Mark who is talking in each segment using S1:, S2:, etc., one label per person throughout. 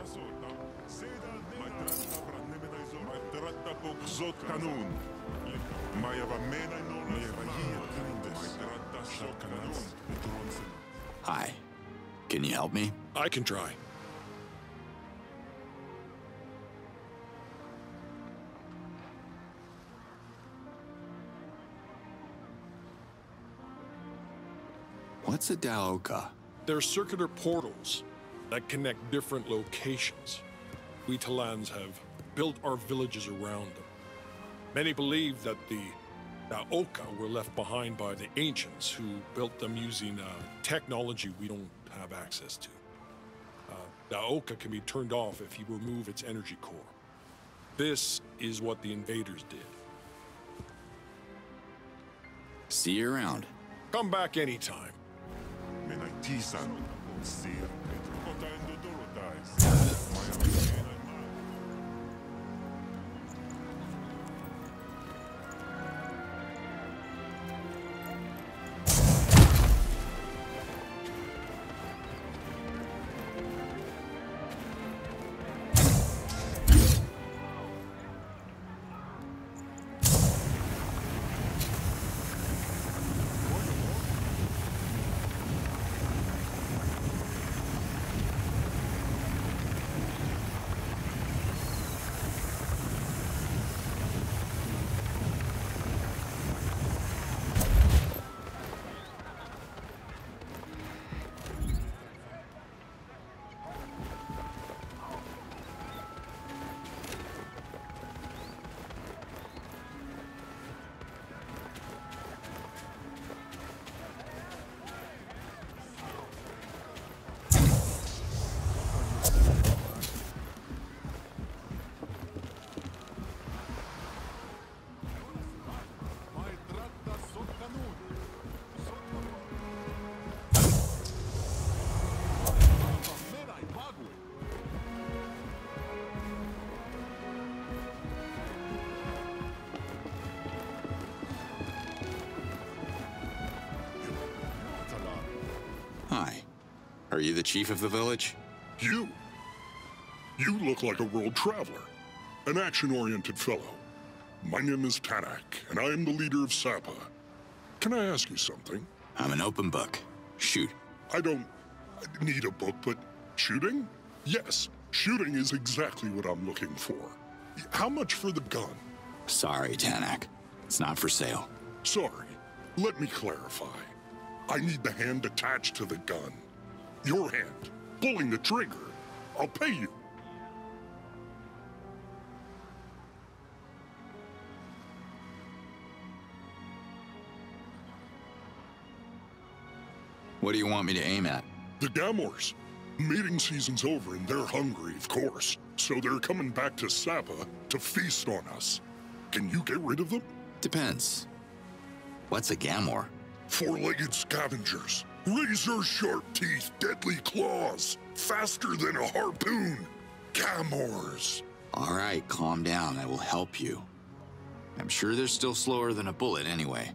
S1: Hi. Can you help me?
S2: I can try.
S1: What's a Daoka?
S2: They're circular portals that connect different locations. We Talans have built our villages around them. Many believe that the Daoka were left behind by the ancients who built them using technology we don't have access to. Daoka can be turned off if you remove its energy core. This is what the invaders did.
S1: See you around.
S2: Come back anytime.
S1: Hi. Are you the chief of the village?
S3: You? You look like a world traveler. An action-oriented fellow. My name is Tanak, and I am the leader of Sapa. Can I ask you something?
S1: I'm an open book. Shoot.
S3: I don't need a book, but shooting? Yes, shooting is exactly what I'm looking for. How much for the gun?
S1: Sorry, Tanak. It's not for sale.
S3: Sorry. Let me clarify. I need the hand attached to the gun. Your hand, pulling the trigger. I'll pay you.
S1: What do you want me to aim at?
S3: The Gamors. Mating season's over and they're hungry, of course. So they're coming back to Sapa to feast on us. Can you get rid of them?
S1: Depends. What's a Gamor?
S3: Four-legged scavengers. Razor-sharp teeth, deadly claws. Faster than a harpoon. Gamors.
S1: All right, calm down. I will help you. I'm sure they're still slower than a bullet anyway.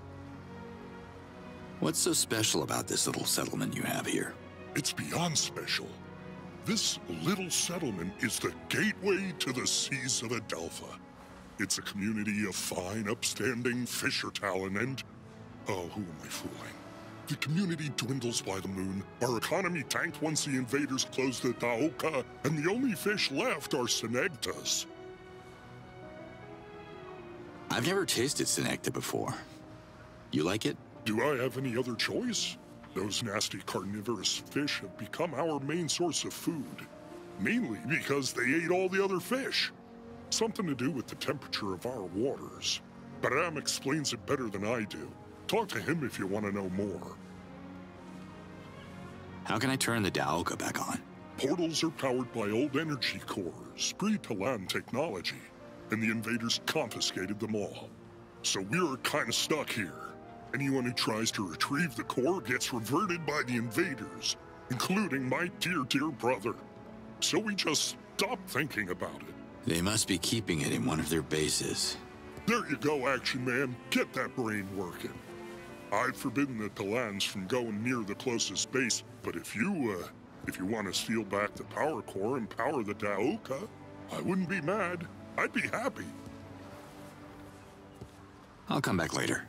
S1: What's so special about this little settlement you have here?
S3: It's beyond special. This little settlement is the gateway to the seas of Adelpha. It's a community of fine, upstanding fisher talent and... oh, who am I fooling? The community dwindles by the moon. Our economy tanked once the invaders closed the Daoka, and the only fish left are Senectas.
S1: I've never tasted Senecta before. You like it?
S3: Do I have any other choice? Those nasty carnivorous fish have become our main source of food. Mainly because they ate all the other fish. Something to do with the temperature of our waters. Baram explains it better than I do. Talk to him if you want to know more.
S1: How can I turn the Daoka back on?
S3: Portals are powered by old energy cores, pre-Talan technology, and the invaders confiscated them all. So we're kinda stuck here. Anyone who tries to retrieve the core gets reverted by the invaders, including my dear brother. So we just stopped thinking about it.
S1: They must be keeping it in one of their bases.
S3: There you go, Action Man. Get that brain working. I've forbidden the Talans from going near the closest base, but if you If you want to steal back the power core and power the Daoka, I wouldn't be mad. I'd be happy.
S1: I'll come back later.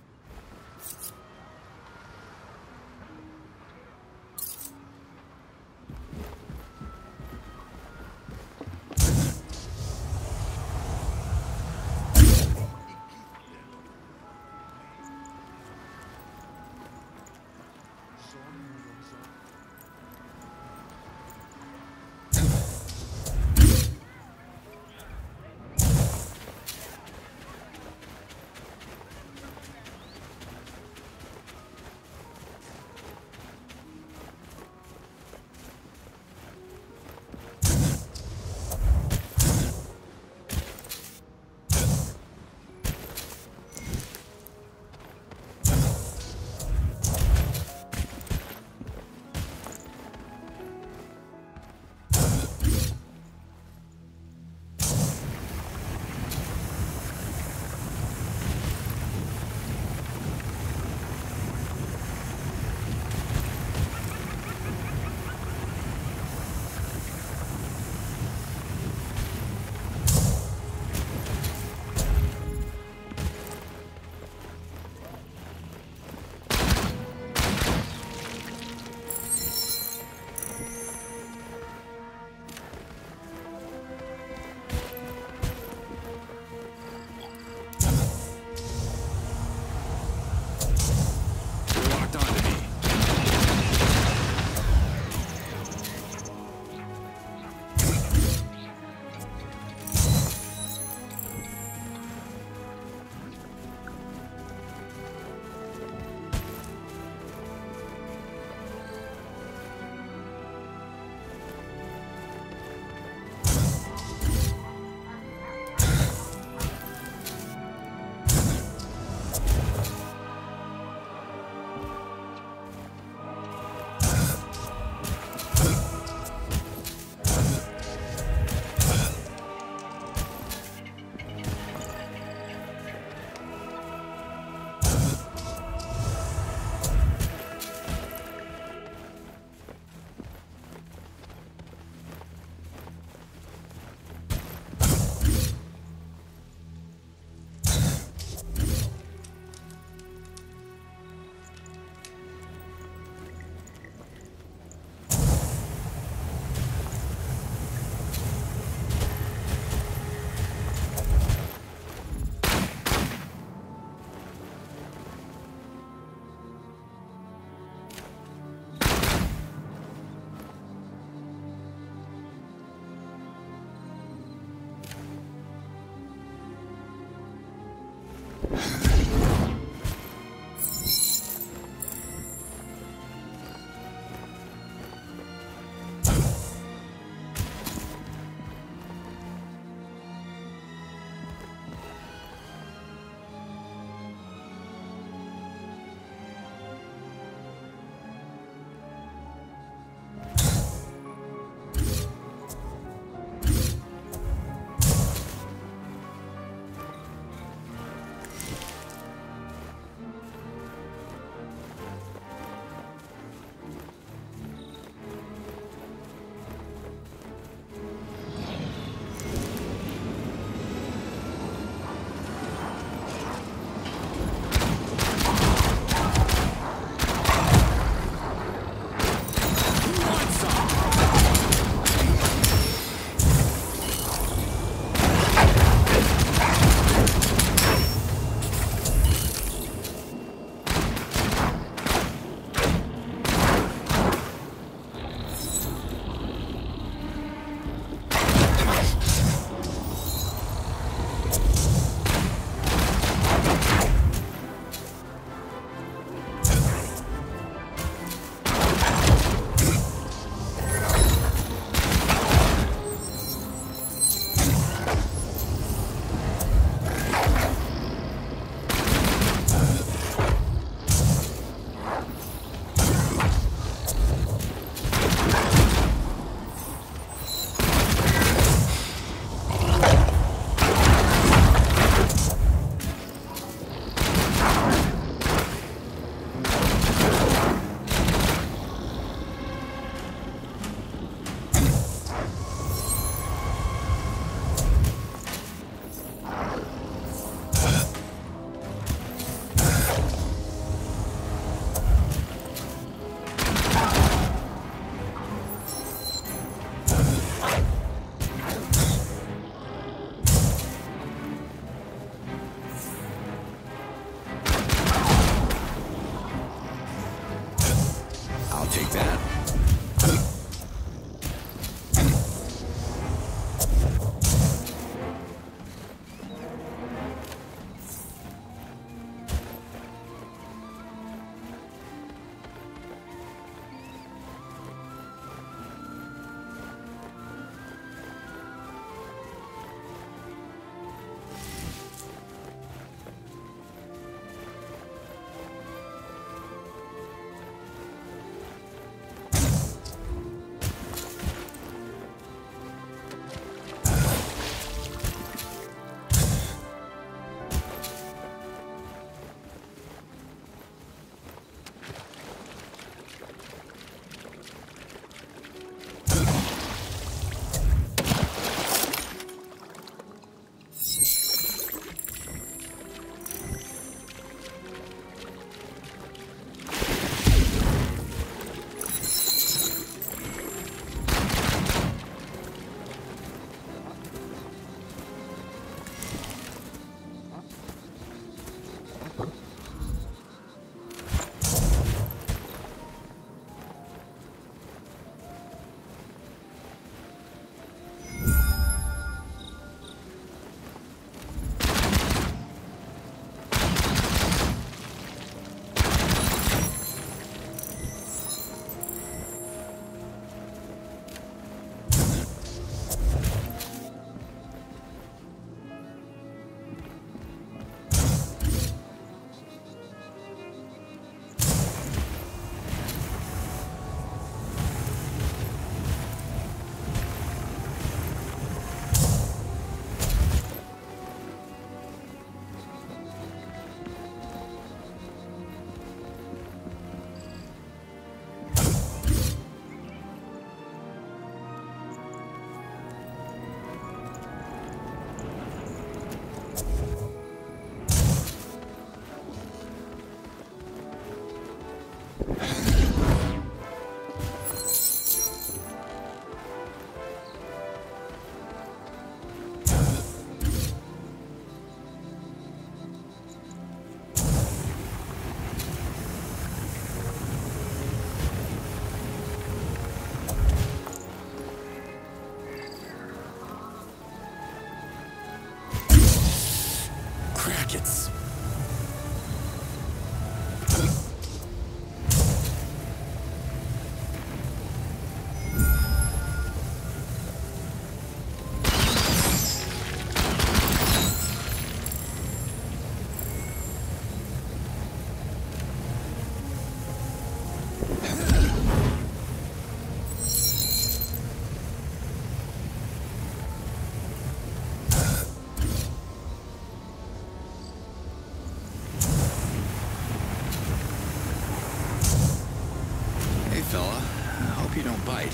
S1: a bite.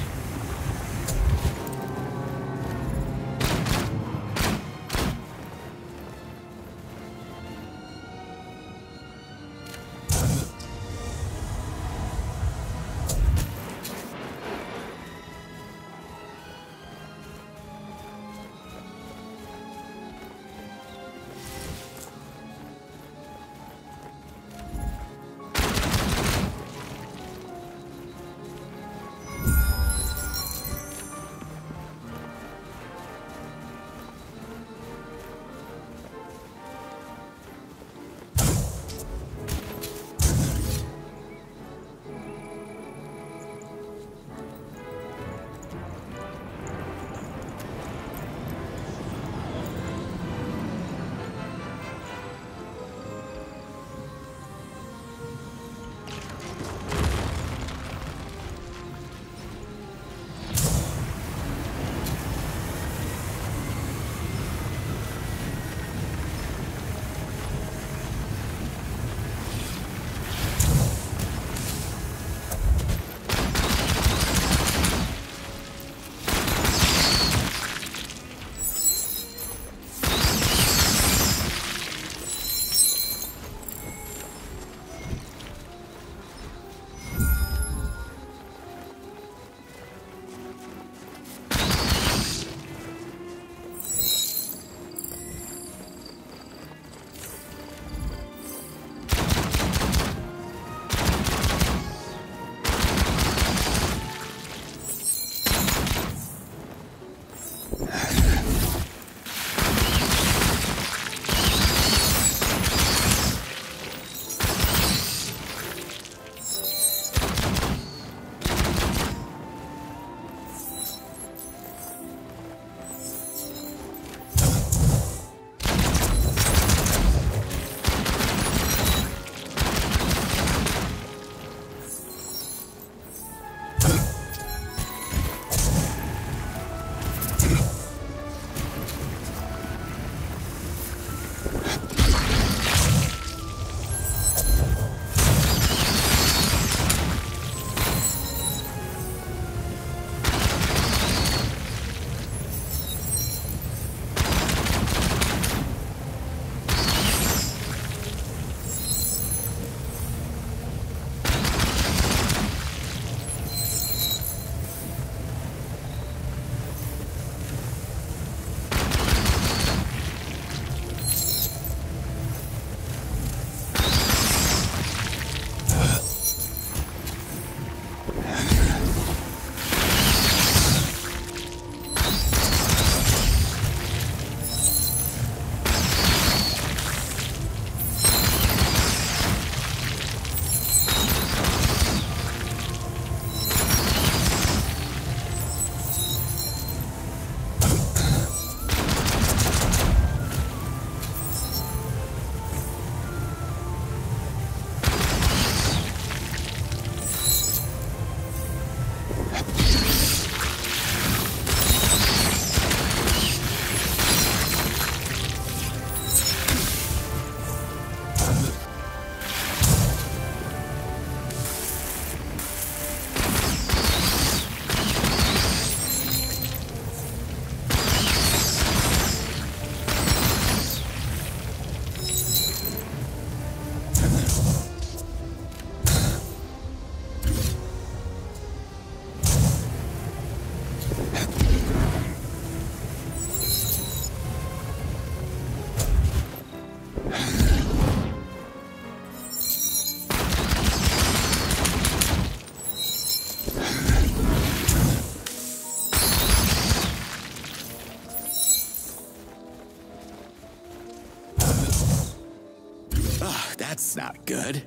S1: That's not good.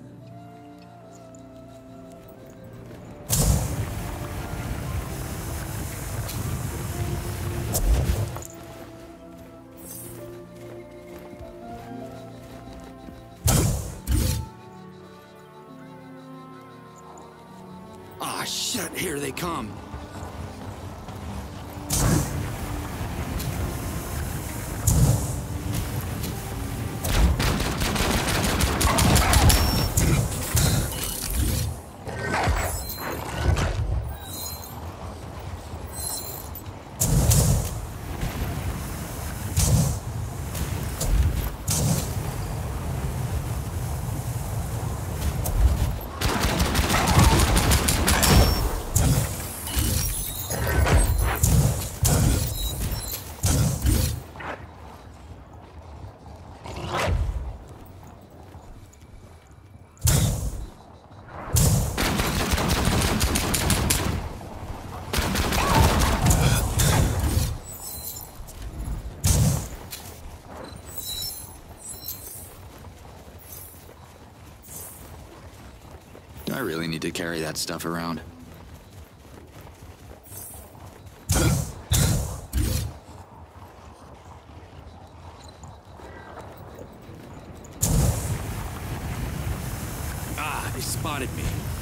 S1: Ah, shit, here they come. really need to carry that stuff around.
S4: Ah, they spotted me.